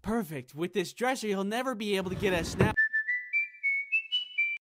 Perfect. With this dresser, he'll never be able to get a snap.